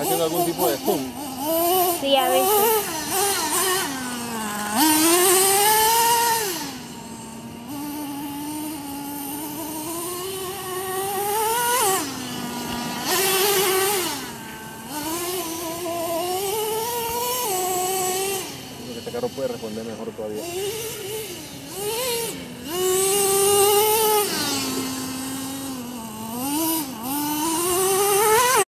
haciendo algún tipo de zoom. Sí, a veces. Este carro puede responder mejor todavía.